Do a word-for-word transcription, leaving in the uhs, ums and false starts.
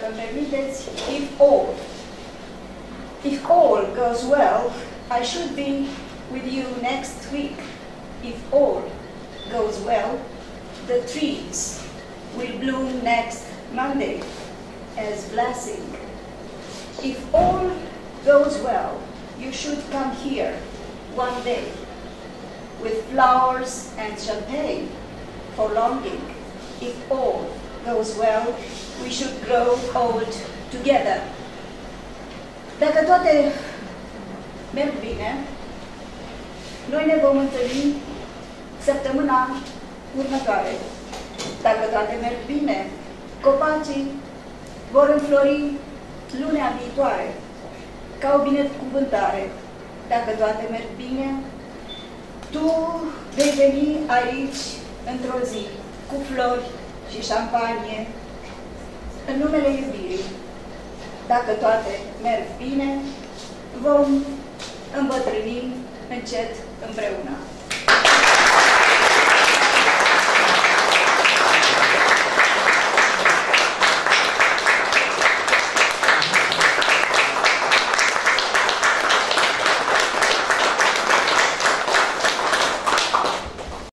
dacă îmi permiteți, if all. If all goes well, I should be with you next week. If all goes well, the trees will bloom next Monday as blessing. If all goes well, you should come here one day with flowers and champagne for longing. If all goes well, we should grow old together. Dacă toate merg bine, noi ne vom întâlni săptămâna următoare. Dacă toate merg bine, copacii vor înflori lunea viitoare, ca o binecuvântare. Dacă toate merg bine, tu vei veni aici într-o zi, cu flori și șampanie, în numele iubirii. Dacă toate merg bine, vom îmbătrâni încet împreună.